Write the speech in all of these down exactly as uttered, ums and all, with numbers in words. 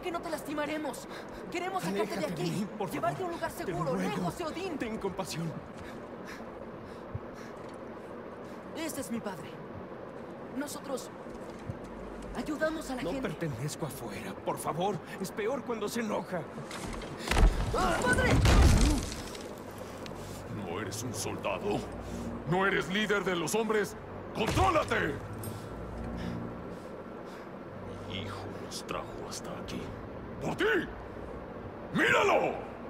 que no te lastimaremos. Queremos sacarte Aléjate de aquí. de mí, por Llevarte favor. a un lugar Te lo seguro, ruego. lejos de Odín. Ten compasión. Este es mi padre. Nosotros ayudamos a la No gente. pertenezco afuera. Por favor, es peor cuando se enoja. ¡Ah, ¡Padre! ¿No eres un soldado? ¿No eres líder de los hombres? ¡Contrólate! Mi hijo nos trajo hasta aquí. ¡Por ti! ¡Míralo!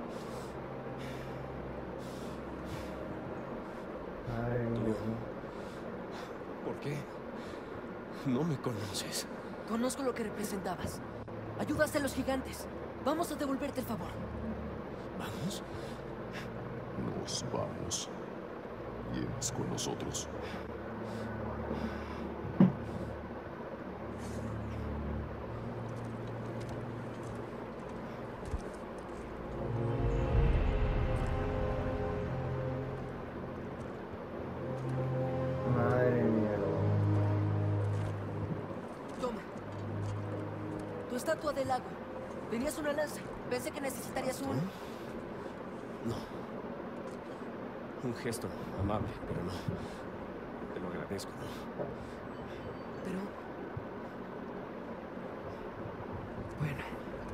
Madre mía. ¿Por qué? No me conoces. Conozco lo que representabas. Ayudaste a los gigantes. Vamos a devolverte el favor. ¿Vamos? Nos vamos. Vienes con nosotros. Madre mía. Toma. Tu estatua del lago. Tenías una lanza. Pensé que necesitarías un... No. Un gesto amable, pero no. Te lo agradezco, ¿no? Pero... Bueno.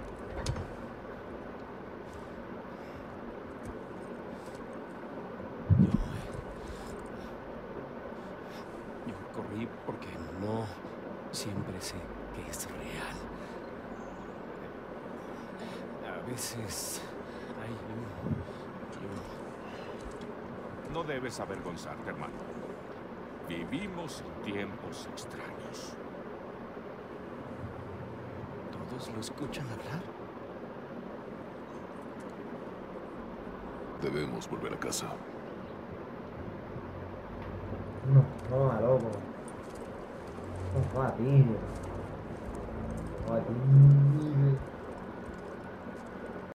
Yo, yo corrí porque no siempre sé que es real. A veces hay un... yo- No debes avergonzarte, hermano. Vivimos tiempos extraños. ¿Todos lo escuchan hablar? Debemos volver a casa. No, no, loco. No, a ti. No, a ti.